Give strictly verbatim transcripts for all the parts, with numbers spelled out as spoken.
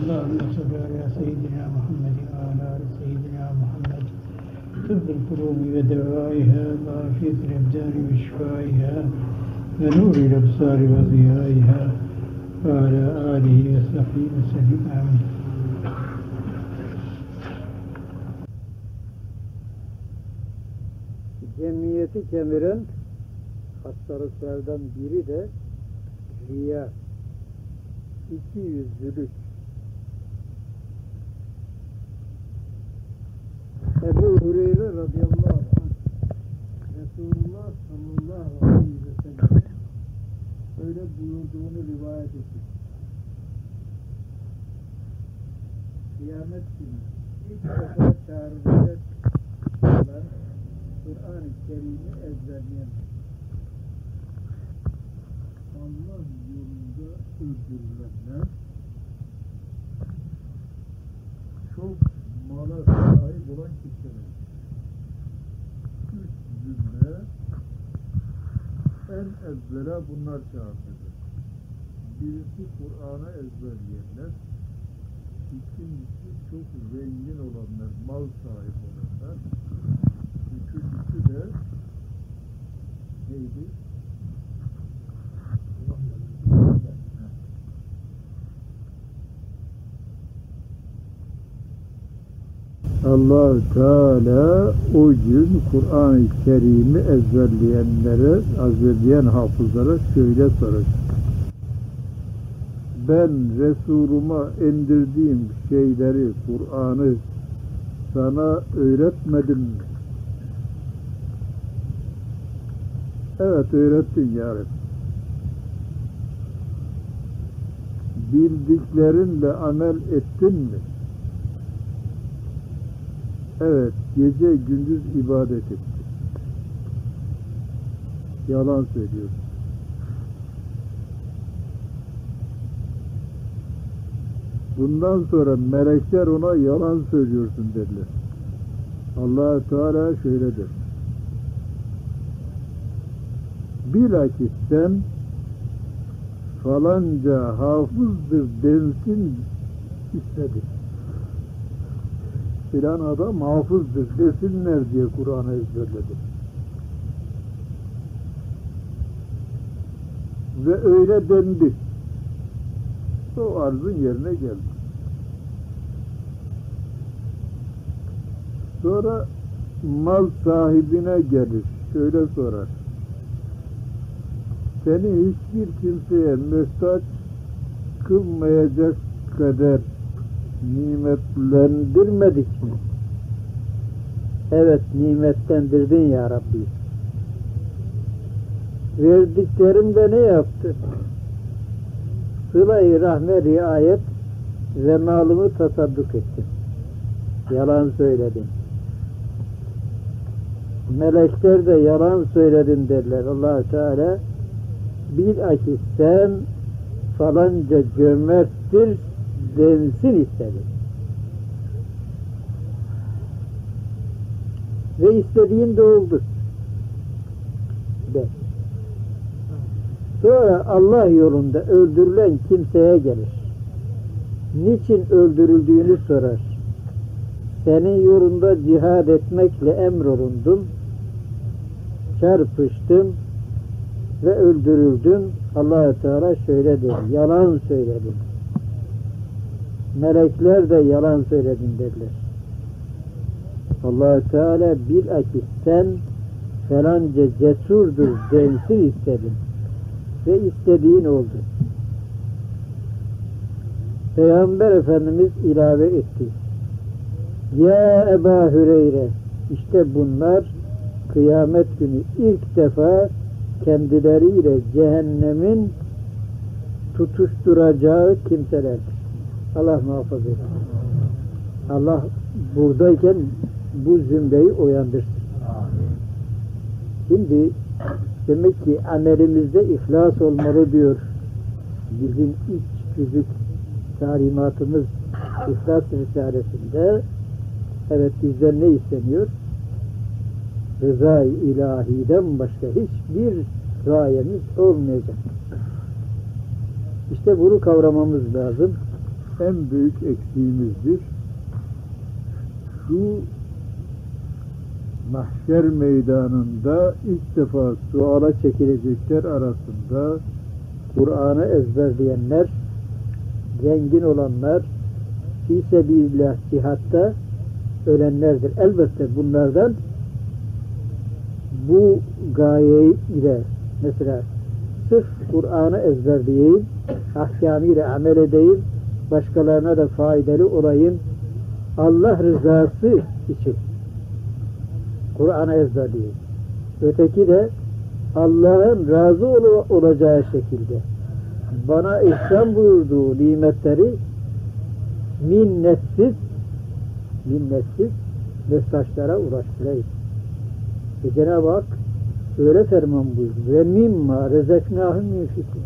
Allahümme salli ala seyyidina Muhammedin ve ala ali seyyidina Muhammed. Tıbbül kurubi ve devaiha, afiyetil ebdani ve şifaiha, ve nuril ebsari ve ziyaiha, ve ala alihi ve sahbihi ve sellim. Amin. Cemiyeti kemiren hastalıklardan biri de riya, ikiyüzlülük. Ebu Hureyre radıyallahu anh Resulullah sallallahu aleyhi ve sellem öyle buyurduğunu rivayet etti. Kıyamet günü ilk defa çağrılacak olan Kur'an-ı Kerim'i ezberleyen, Allah yolunda öldürülenler, çok mala sahip olan kimseler. Üç zümre en evvela bunlar çağrılacak. Birisi Kur'an'ı ezberleyenler, ikincisi çok zengin olanlar, mal sahibi olanlar, üçüncüsü de neydi? Allah Teala o gün Kur'an-ı Kerim'i ezberleyenlere, ezberleyen hafızlara şöyle soracak: ben Resuluma indirdiğim şeyleri, Kur'an'ı sana öğretmedim mi? Evet, öğrettin ya Rabbi. Bildiklerinle amel ettin mi? Evet, gece gündüz ibadet ettin. Yalan söylüyorsun. Bundan sonra melekler ona yalan söylüyorsun dediler. Allah Teala şöyle der: bilakis sen falanca hafızdır densin istedi. Filan adam hafızdır desinler diye Kur'an'ı ezberledi. Ve öyle dendi. O arzun yerine geldi. Sonra mal sahibine gelir. Şöyle sorar: seni hiçbir kimseye mühtaç kılmayacak kadar nimetlendirmedik mi? Evet, nimetlendirdin ya Rabbi. Verdiklerimde ne yaptı? Sıla-i rahme riayet ve malımı tasadduk ettim. Yalan söyledin. Melekler de yalan söyledin derler. Allah Teala bilakis sen falanca cömerttir densin istedi. Ve istediğin de oldu. De. Sonra Allah yolunda öldürülen kimseye gelir. Niçin öldürüldüğünü sorar. Senin yolunda cihad etmekle emrolundum. Çarpıştım ve öldürüldüm. Allah Teala şöyle der: yalan söyledin. Melekler de yalan söyledin derler. Allah Teala bilakis sen falanca cesurdur densin istedin. Ve istediğin oldu. Peygamber Efendimiz ilave etti: ya Ebu Hüreyre, işte bunlar kıyamet günü ilk defa kendileriyle cehennemin tutuşturacağı kimselerdir. Allah muhafaza etsin. Allah buradayken bu zümreyi uyandırsın. Şimdi demek ki amelimizde ihlas olmalı diyor. Bizim iç fizik talimatımız İhlas Risalesi'nde. Evet, bizden ne isteniyor? Rıza-i ilahiden başka hiçbir gayemiz olmayacak. İşte bunu kavramamız lazım. en büyük eksiğimizdir. Şu mahşer meydanında ilk defa suala çekilecekler arasında Kur'an'ı ezberleyenler, zengin olanlar, fî sebilillah cihatta ölenlerdir. Elbette bunlardan bu gaye ile mesela sırf Kur'an'ı ezberleyeyim, ahkamıyla amel edeyim, başkalarına da faydalı olayım, Allah rızası için Kur'an'ı ezberleyeyim. Öteki de Allah'ın razı ol olacağı şekilde bana ihsan buyurduğu nimetleri minnetsiz minnetsiz müstaşlara ulaştırayım. E Cenab-ı Hak öyle ferman buyurdu. Ve mimma rezeknâhum yunfikûn.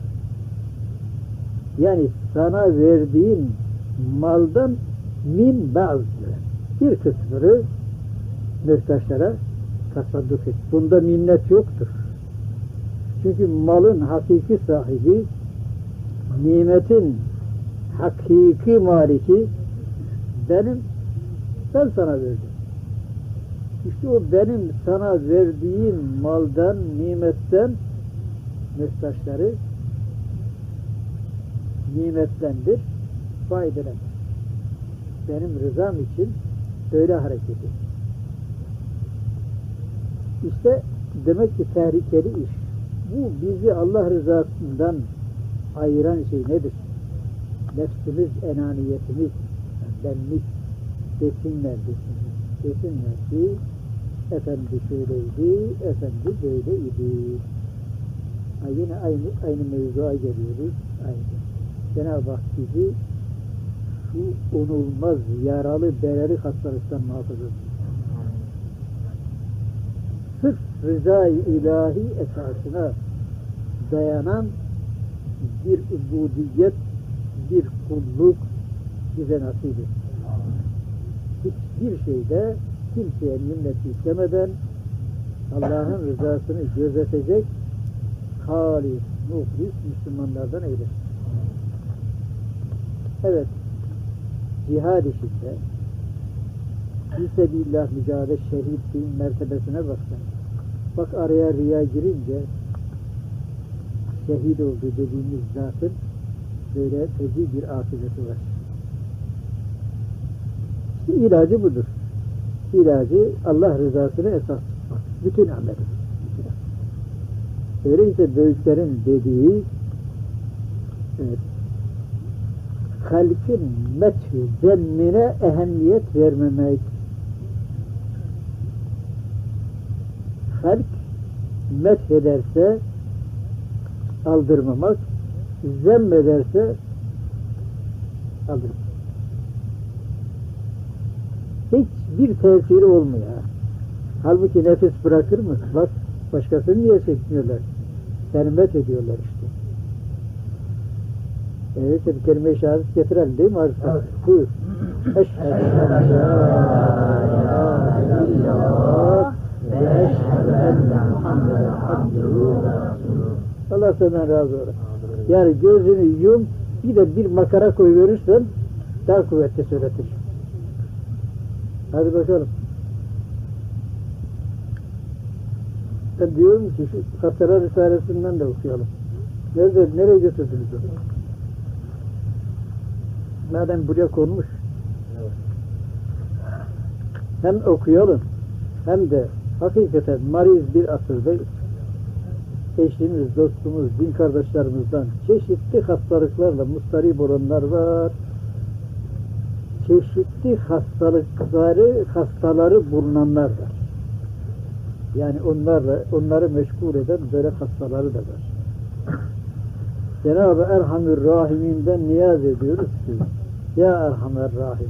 Yani sana verdiğin maldan min bazı bir kısmını müstaşlara tasadduk et. Bunda minnet yoktur. Çünkü malın hakiki sahibi, nimetin hakiki maliki benim, ben sana verdim. İşte o benim sana verdiğim maldan, nimetten müstaşları nimetlendir, faydalanır. Benim rızam için öyle hareket et. İşte demek ki tehlikeli iş. Bu bizi Allah rızasından ayıran şey nedir? Nefsimiz, enaniyetimiz, benlik desinler, desinler. Desinler ki efendi şöyleydi, efendi böyleydi. Ha yine aynı aynı mevzuya geliyoruz. Aynı. Cenab-ı Hak bizi şu unulmaz, yaralı, bereli hastalıktan muhafaza etsin. Sırf rıza-i ilahi esasına dayanan bir ubudiyet, bir kulluk bize nasip etsin. Hiçbir şeyde kimseye minnet yüklemeden Allah'ın rızasını gözetecek halis, muhlis Müslümanlardan eylesin. Evet, cihad işinde Fissebillah mücadele şehitliğin mertebesine baksan. Bak araya riya girince şehit oldu dediğimiz zatın böyle feci bir akıbeti var. İşte ilacı budur. İlacı Allah rızasını esas tutmak. Bütün ameli. Öyleyse büyüklerin dediği evet, halkın methü zemmine ehemmiyet vermemek. Halk methederse aldırmamak, zemmederse aldırmamak. Hiçbir tesiri olmuyor. Halbuki nefis bırakır mı? Bak başkasını niye çekmiyorlar? Seni methediyorlar işte. Evet, bir kelime-i şehadet getirelim değil mi Arif'ten? Evet. Buyur. Eşhedü en la ilahe illallah ve eşhedü enne Muhammeden abduhu ve resuluhu. Allah senden razı olsun. Yani gözünü yum, bir de bir makara koyuverirsen daha kuvvetli söyletir. Hadi bakalım. Ben diyorum ki şu Hatara Risalesinden de okuyalım. Nerede, nereye götürdünüz onu? Madem buraya konmuş. Evet. Hem okuyalım hem de hakikaten mariz bir asırdayız. Eşimiz, dostumuz, din kardeşlerimizden çeşitli hastalıklarla mustarip olanlar var. Çeşitli hastalıkları, hastaları bulunanlar var. Yani onlarla, onları meşgul eden böyle hastaları da var. Cenab-ı Erhamür Rahim'inden niyaz ediyoruz ki Ya Erhamer Rahim,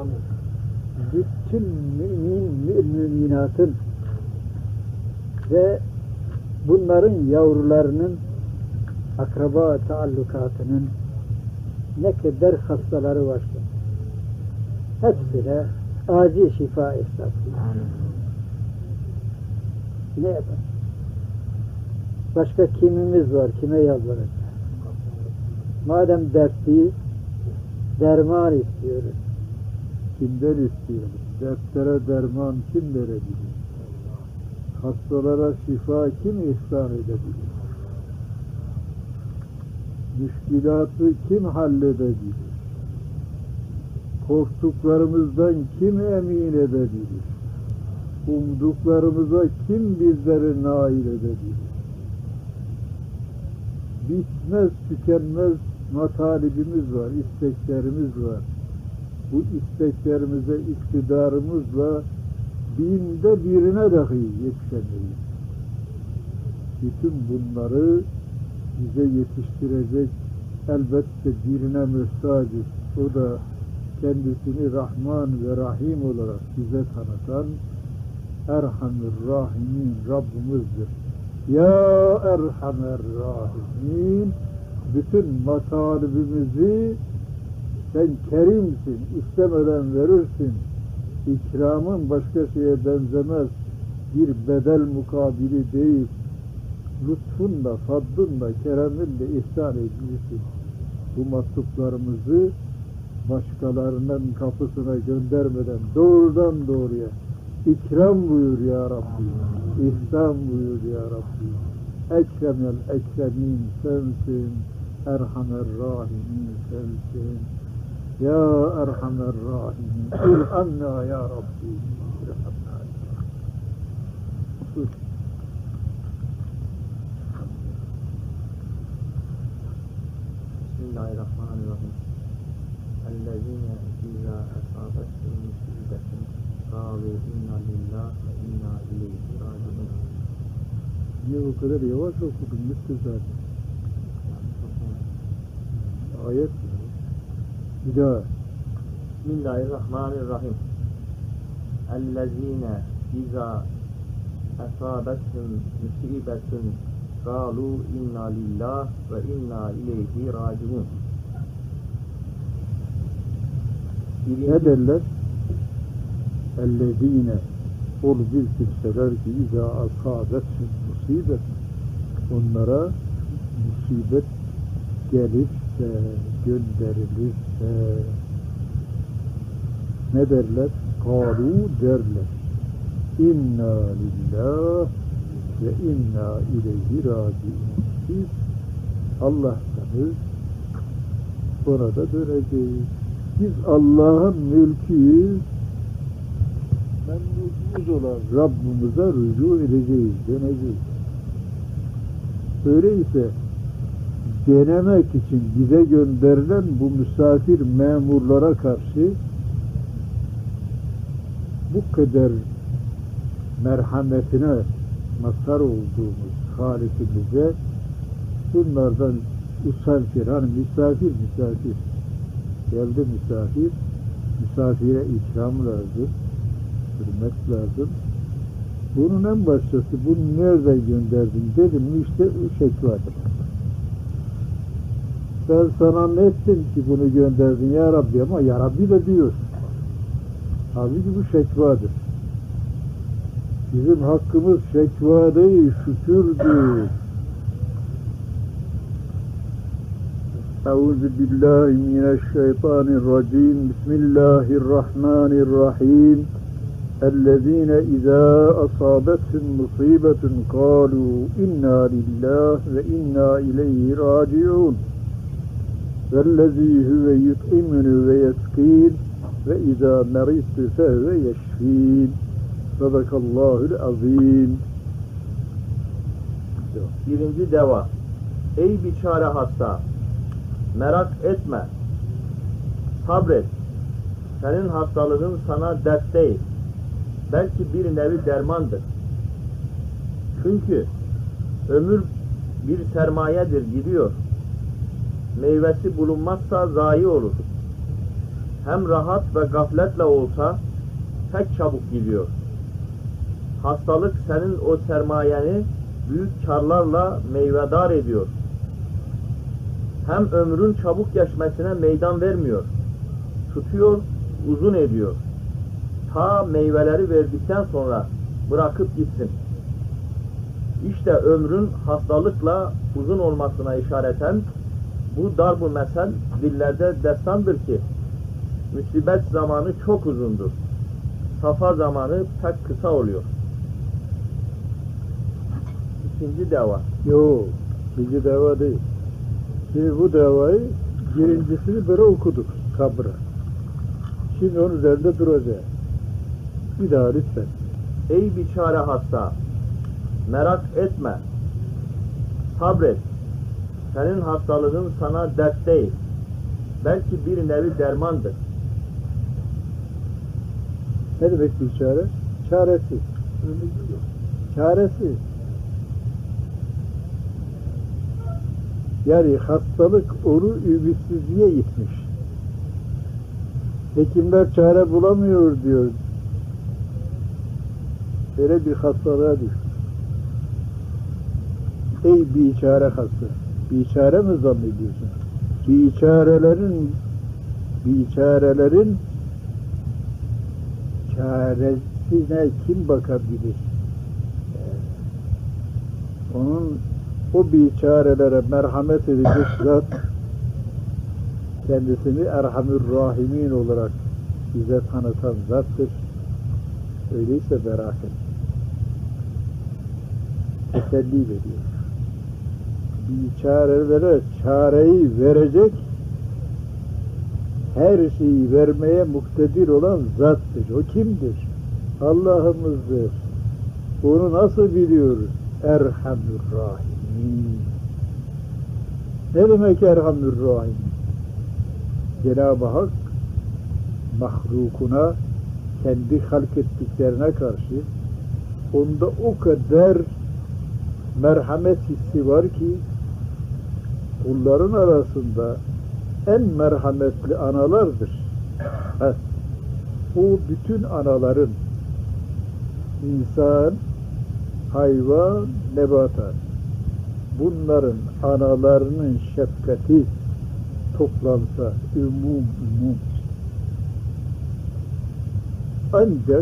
bütün mümin müminatın ve bunların yavrularının akraba taallukatının ne kadar hastaları varsa hepsine acil şifa ihsan. Ne yapar? Başka kimimiz var? Kime yalvaracağız? Madem dertliyiz, derman istiyoruz. Kimden isteyelim? Dertlere derman kim verebilir? Hastalara şifa kim ihsan edebilir? Müşkilatı kim halledebilir? Korktuklarımızdan kim emin edebilir? Umduklarımıza kim bizleri nail edebilir? Bitmez, tükenmez matalibimiz var, isteklerimiz var. Bu isteklerimize iktidarımızla binde birine dahi yetişemeyiz. Bütün bunları bize yetiştirecek elbette birine müstacip. O da kendisini Rahman ve Rahim olarak bize tanıtan Erhamur Rahimin Rabbimizdir. Ya Erhamer Rahimin, bütün matalibimizi sen kerimsin, istemeden verirsin. İkramın başka şeye benzemez. Bir bedel mukabili değil. Lütfunla, fadlınla, kereminle ihsan edilsin. Bu matluplarımızı başkalarının kapısına göndermeden doğrudan doğruya ikram buyur ya Rabbi. İhsan buyur ya Rabbi. Ekremel ekremin sensin. Erhamer rahimin sensin. Ya Erhamer rahimin. İrhamna ya Rabbi. İrhamna. Sus. Bismillahirrahmanirrahim. Ellezine izâ esâbethum musibetun kâlû inna lillâh ve inna ileyhi râciûn. Niye o kadar yavaş okudun müstezat? Ayet mi? Bir daha. Bismillahirrahmanirrahim. Ellezine izâ esâbethum musibetun kâlû inna lillâh ve inna ileyhi râciûn. Ne derler? Ellezine ol bir kimseler ki izâ asâbethum musibet, onlara musibet gelirse, gönderilirse ne derler? Kâlû derler. İnna lillah ve inna ileyhi râciûn. Biz Allah'tanız, ona da döneceğiz. Biz Allah'ın mülküyüz. Memnunumuz olan Rabbimize rücu edeceğiz, döneceğiz. Öyleyse denemek için bize gönderilen bu misafir memurlara karşı bu kadar merhametine mazhar olduğumuz Halikimize bunlardan usanfir, hani misafir misafir geldi misafir, misafire ikram lazım, hürmet lazım. Bunun en başçası, bunu nereden gönderdin dedim mi, işte o şekvadır. Ben sana ne ettim ki bunu gönderdin ya Rabbi, ama ya Rabbi de diyor. Halbuki bu şekvadır. Bizim hakkımız şekva değil, şükürdür. Euzu billahi mineşşeytanirracim. Bismillahirrahmanirrahim. Ellezine izâ asâbethum musîbetun kâlû inna lillâh ve inna ileyhi râciûn. Vellezî huve yut'imunu ve yeskîn ve izâ meridtu fehve yeşfîn. Sadakallâhul azîm. Birinci deva. Ey biçare hasta, merak etme, sabret. Senin hastalığın sana dert değil, belki bir nevi dermandır. Çünkü ömür bir sermayedir, gidiyor. Meyvesi bulunmazsa zayi olur. Hem rahat ve gafletle olsa pek çabuk gidiyor. Hastalık senin o sermayeni büyük karlarla meyvedar ediyor. Hem ömrün çabuk geçmesine meydan vermiyor. Tutuyor, uzun ediyor. Ta meyveleri verdikten sonra bırakıp gitsin. İşte ömrün hastalıkla uzun olmasına işareten Bu darb-ı mesel dillerde destandır ki musibet zamanı çok uzundur. Safa zamanı pek kısa oluyor. İkinci deva. Yok, ikinci deva değil. Şimdi bu davayı birincisini böyle okuduk kabra. Şimdi onun üzerinde duracağız. Bir daha lütfen. Ey biçare hasta, merak etme, sabret. Senin hastalığın sana dert değil, belki bir nevi dermandır. Ne demek bir çare? Çaresiz. Çaresiz. Yani hastalık onu ümitsizliğe itmiş. Hekimler çare bulamıyor diyor. Öyle bir hastalığa düşmüş. Ey biçare hasta. Biçare mi zannediyorsun? Biçarelerin biçarelerin çaresine kim bakabilir? Onun o biçarelere merhamet edecek zat kendisini Erhamür Rahimin olarak bize tanıtan zattır. Öyleyse merak et. Teselli veriyor. Biçarelere çareyi verecek, her şeyi vermeye muktedir olan zattır. O kimdir? Allah'ımızdır. Onu nasıl biliyoruz? Erhamür Rahim. Ne demek Erhamür Rahim? Cenab-ı Hak mahlukuna, kendi halk ettiklerine karşı onda o kadar merhamet hissi var ki kulların arasında en merhametli analardır. Evet. O bütün anaların insan, hayvan, nebatat bunların analarının şefkati toplansa ümum ümum. Ancak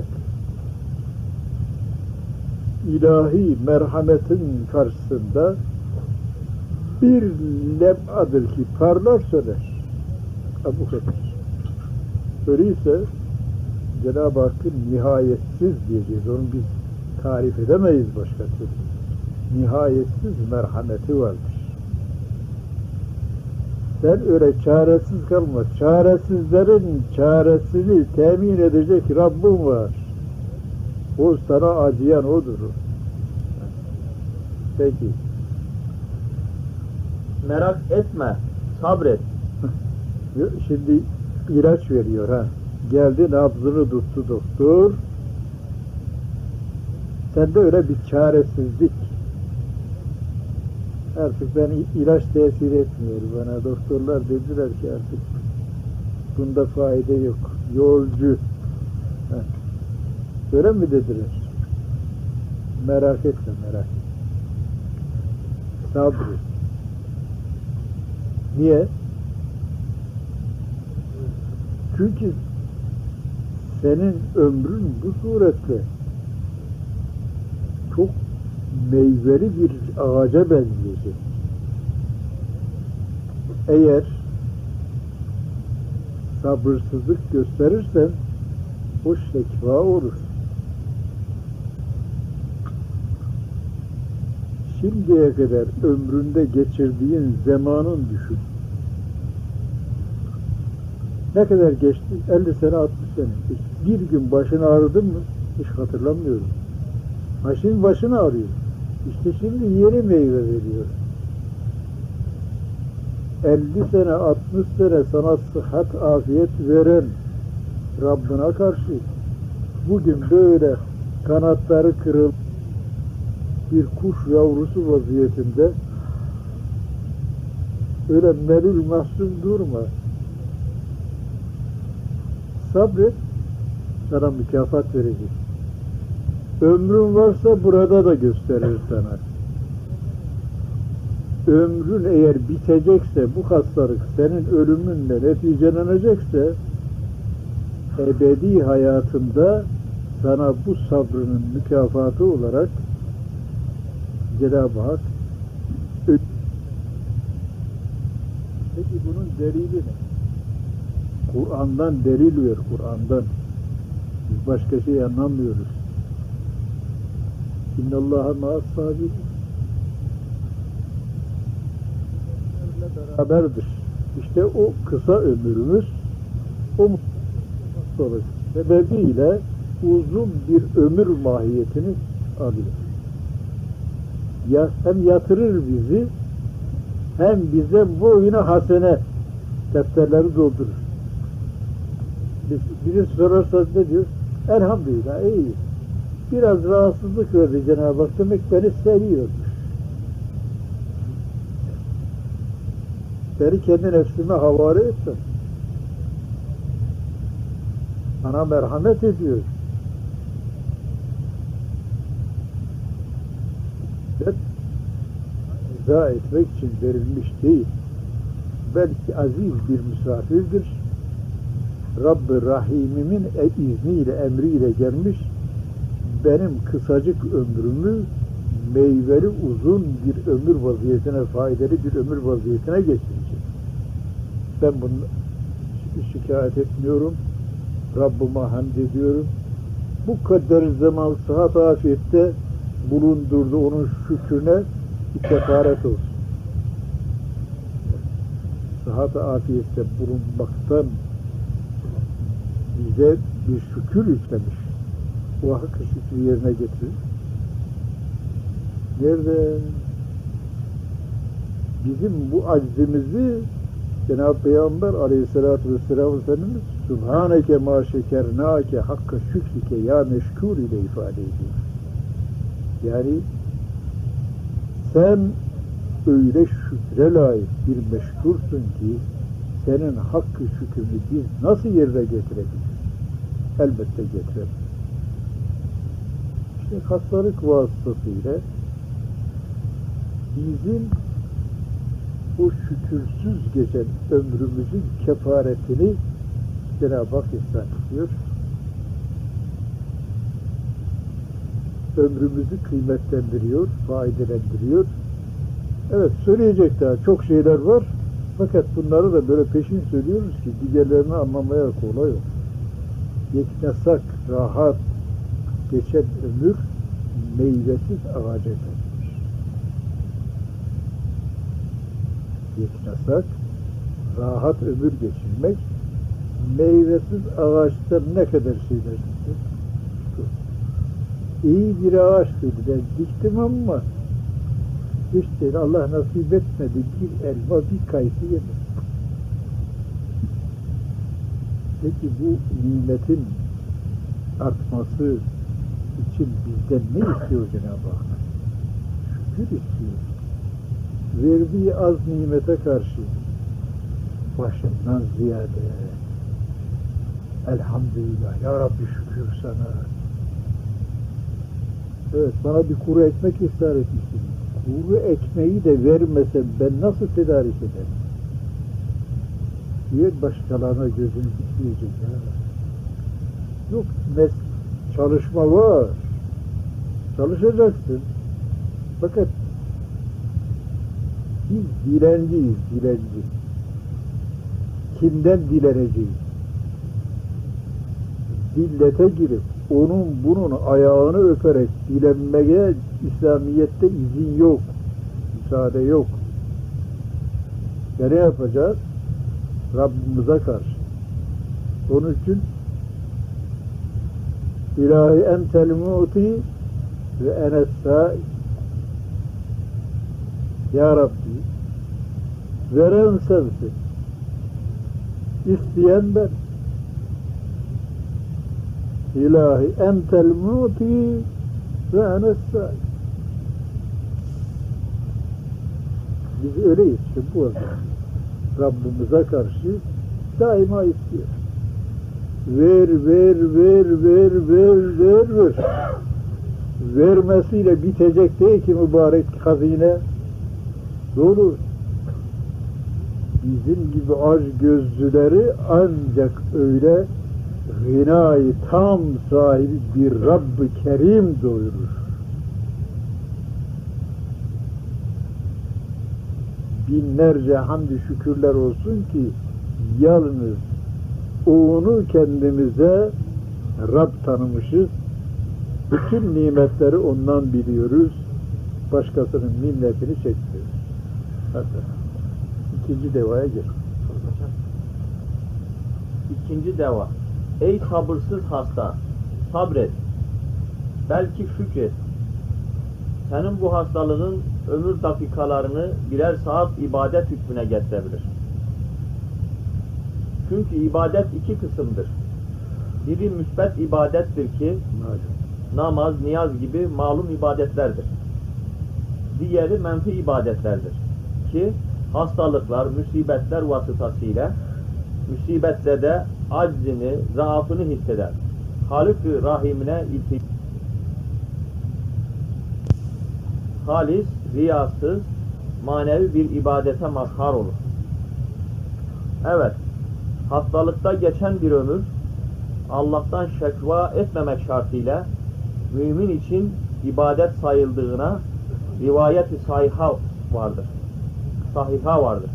ilahi merhametin karşısında bir lem'adır ki parlar söner. Bu kadar. Öyleyse Cenab-ı Hakk'ın nihayetsiz diyeceğiz. Onu biz tarif edemeyiz başka türlü. Nihayetsiz merhameti vardır. Sen öyle çaresiz kalma. Çaresizlerin çaresini temin edecek Rabbim var. O sana acıyan odur. Peki. Merak etme, sabret. Şimdi ilaç veriyor ha. Geldi nabzını tuttu doktor. Sende öyle bir çaresizlik. Artık ben ilaç tesir etmiyor bana. Doktorlar dediler ki artık bunda fayda yok. Yolcu. Heh. Öyle mi dediler? Merak etme, merak etme. Sabret. Niye? Çünkü senin ömrün bu suretle çok meyveli bir ağaca benzeyecek. Eğer sabırsızlık gösterirsen o şekva olur. Şimdiye kadar ömründe geçirdiğin zamanın düşün. Ne kadar geçti? elli sene, altmış sene. Bir gün başını ağrıdın mı? Hiç hatırlamıyorum. Ha şimdi başını ağrıyor. İşte şimdi yeni meyve veriyor. elli sene, altmış sene sana sıhhat, afiyet veren Rabbına karşı bugün böyle kanatları kırıl bir kuş yavrusu vaziyetinde öyle melul mahzun durma. Sabret, sana mükafat verecek. Ömrün varsa burada da gösterir sana. Ömrün eğer bitecekse, bu hastalık senin ölümünle neticelenecekse, ebedi hayatında sana bu sabrının mükafatı olarak Cenab-ı Hak Peki bunun delili ne? Kur'an'dan delil ver, Kur'an'dan. Biz başka şey anlamıyoruz. İnnallâhe mâs sabirin. Beraberdir. İşte o kısa ömrümüz o hastalık sebebiyle uzun bir ömür mahiyetini alıyor. Ya hem yatırır bizi hem bize boyuna hasene defterleri doldurur. Biz, biri sorarsa ne diyor? Elhamdülillah iyi. Biraz rahatsızlık verdi Cenab-ı Hak, demek beni seviyormuş. Beni kendi nefsime havale etsin. Bana merhamet ediyor. Ben rıza etmek için verilmiş değil. Belki aziz bir misafirdir. Rabb-ı Rahim'imin izniyle, emriyle gelmiş, benim kısacık ömrümü meyveli uzun bir ömür vaziyetine, faydalı bir ömür vaziyetine geçirecek. Ben bunu şikayet etmiyorum. Rabbime hamd ediyorum. Bu kadar zaman sıhhat afiyette bulundurdu, onun şükrüne bir kefaret olsun. Sıhhat afiyette bulunmaktan bize bir şükür yüklemiş. O hakkı şükrü yerine getirir. Nerede? Bizim bu aczimizi Cenab-ı Peygamber aleyhissalatü vesselam Efendimiz Subhaneke ma şekernake hakka şükrike ya meşkur ile ifade ediyor. Yani sen öyle şükre layık bir meşkursun ki senin hakkı şükrünü biz nasıl yerine getirebiliriz? Elbette getirebiliriz. İşte hastalık vasıtasıyla bizim o şükürsüz geçen ömrümüzün kefaretini Cenab-ı Hak ihsan ediyor. Ömrümüzü kıymetlendiriyor, faydelendiriyor. Evet, söyleyecek daha çok şeyler var. Fakat bunları da böyle peşin söylüyoruz ki diğerlerini anlamaya kolay olur. Yeknesak, rahat geçen ömür meyvesiz ağaca benzer. Yeknesak, rahat ömür geçirmek, meyvesiz ağaçtan ne kadar şeyler diktim. İyi bir ağaç dediler, diktim ama işte Allah nasip etmedi, bir elma, bir kayısı yedim. Peki bu nimetin artması için bizden ne istiyor Cenab-ı Hak? Şükür istiyor. Verdiği az nimete karşı başından ziyade elhamdülillah, ya Rabbi şükür sana. Evet, bana bir kuru ekmek ihsar etmişsin. Kuru ekmeği de vermesem ben nasıl tedarik ederim? Diye başkalarına gözünü dikmeyecek. Yok, mes çalışma var. Çalışacaksın. Fakat biz dilenciyiz, dilenci. Kimden dileneceğiz? Dillete girip onun bunun ayağını öperek dilenmeye İslamiyet'te izin yok. Müsaade yok. Ya ne yapacağız? Rabbimize karşı. Onun için İlahi entel mu'ti ve enes-sâ. Ya Rabbi, veren sensin. İsteyen ben. İlahi entel mu'ti ve enes-sâ. Biz öyleyiz ki bu arada. Rabbimize karşı daima istiyor. Ver, ver, ver, ver, ver, ver, ver. Vermesiyle bitecek değil ki mübarek hazine. Doğru. Bizim gibi aç gözlüleri ancak öyle gınayı tam sahibi bir Rabb-ı Kerim doyurur. binlerce hamdü şükürler olsun ki yalnız onu kendimize Rab tanımışız. Bütün nimetleri ondan biliyoruz. Başkasının nimetini çekmiyoruz. Hadi. İkinci devaya gel. İkinci deva. Ey sabırsız hasta, sabret. Belki şükret. Senin bu hastalığın ömür dakikalarını birer saat ibadet hükmüne getirebilir. Çünkü ibadet iki kısımdır. Biri müsbet ibadettir ki namaz, niyaz gibi malum ibadetlerdir. Diğeri menfi ibadetlerdir ki hastalıklar, musibetler vasıtasıyla musibette de aczini, zaafını hisseder. Halik-i Rahim'ine iltik halis, riyasız, manevi bir ibadete mazhar olur. Evet, hastalıkta geçen bir ömür Allah'tan şekva etmemek şartıyla mümin için ibadet sayıldığına rivayet-i sahiha vardır. Sahiha vardır.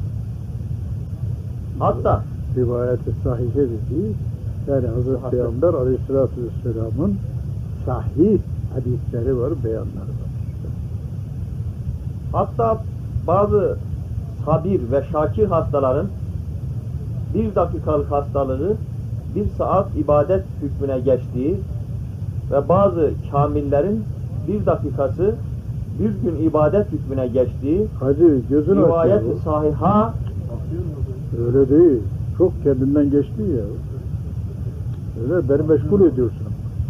Hatta rivayet-i sahihe dediği yani Hazreti Peygamber Aleyhisselatü Vesselam'ın sahih hadisleri var, beyanları var. Hatta bazı sabir ve şakir hastaların bir dakikalık hastalığı bir saat ibadet hükmüne geçtiği ve bazı kamillerin bir dakikası bir gün ibadet hükmüne geçtiği Hadi gözün açıyor. rivayet-i sahiha Öyle değil. Çok kendinden geçti ya. Öyle beni meşgul ediyorsun.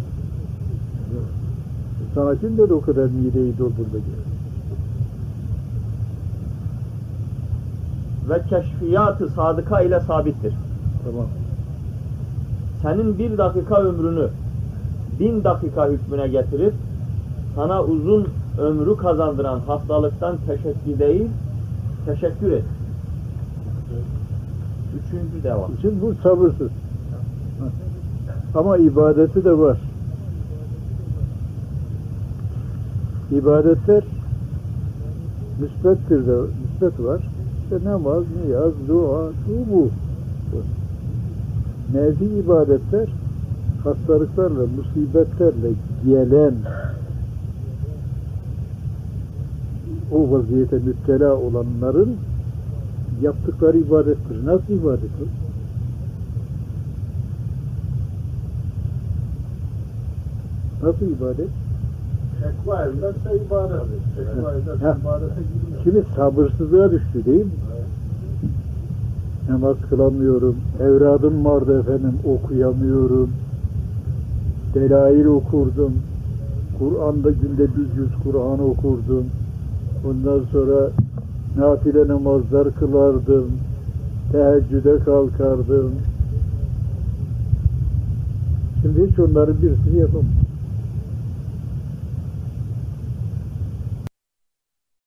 Sana kim dedi o kadar mideyi doldurdu diye. ve keşfiyat-ı sadıka ile sabittir. Tamam. Senin bir dakika ömrünü bin dakika hükmüne getirip sana uzun ömrü kazandıran hastalıktan teşekkür değil, teşekkür et. Üçüncü devam. Şimdi bu sabırsız. Ama ibadeti de var. İbadetler müsbettir de, müsbet var. İşte namaz, niyaz, dua, şu bu. Nefi ibadetler hastalıklarla, musibetlerle gelen o vaziyete müptela olanların yaptıkları ibadettir. Nasıl ibadettir? Nasıl ibadet? Tekva ederse ibadet. Tekva ederse ibadete girmiyor. Şimdi sabırsızlığa düştü değil mi? Namaz kılamıyorum, evradım vardı efendim, okuyamıyorum, delail okurdum, Kur'an'da günde bir yüz Kur'an okurdum, ondan sonra nafile namazlar kılardım, teheccüde kalkardım. Şimdi hiç onların birisini yapamam.